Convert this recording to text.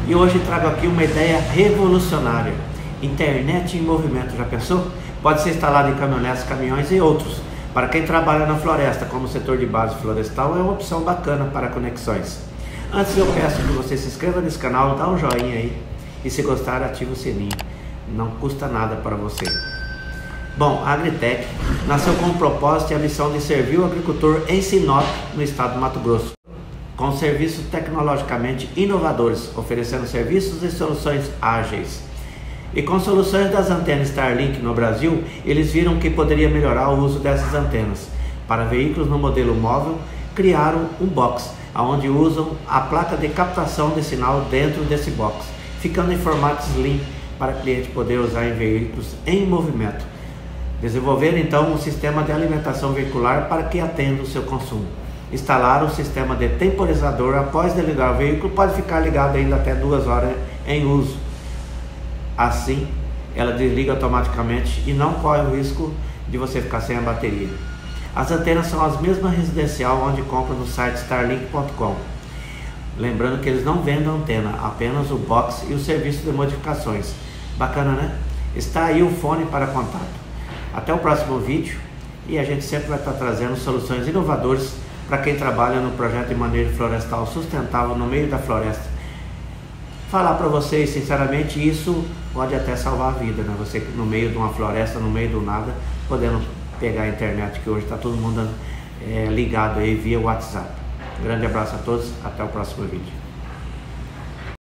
E hoje trago aqui uma ideia revolucionária: internet em movimento. Já pensou? Pode ser instalado em caminhonetes, caminhões e outros. Para quem trabalha na floresta, como setor de base florestal, é uma opção bacana para conexões. Antes eu peço que você se inscreva nesse canal, dá um joinha aí e, se gostar, ative o sininho. Não custa nada para você. Bom, a Agritech nasceu com o propósito e a missão de servir o agricultor em Sinop, no estado do Mato Grosso, com serviços tecnologicamente inovadores, oferecendo serviços e soluções ágeis. E com soluções das antenas Starlink no Brasil, eles viram que poderia melhorar o uso dessas antenas. Para veículos no modelo móvel, criaram um box, onde usam a placa de captação de sinal dentro desse box, ficando em formato slim para o cliente poder usar em veículos em movimento. Desenvolveram então um sistema de alimentação veicular para que atenda o seu consumo. Instalaram um sistema de temporizador. Após desligar o veículo, pode ficar ligado ainda até 2 horas em uso. Assim, ela desliga automaticamente e não corre o risco de você ficar sem a bateria. As antenas são as mesmas residencial onde compra no site starlink.com. Lembrando que eles não vendem antena, apenas o box e o serviço de modificações. Bacana, né? Está aí o fone para contato. Até o próximo vídeo, e a gente sempre vai estar trazendo soluções inovadoras para quem trabalha no projeto de manejo florestal sustentável no meio da floresta. Falar para vocês, sinceramente, isso pode até salvar a vida, né? Você no meio de uma floresta, no meio do nada, podendo pegar a internet, que hoje está todo mundo ligado aí via WhatsApp. Um grande abraço a todos, até o próximo vídeo.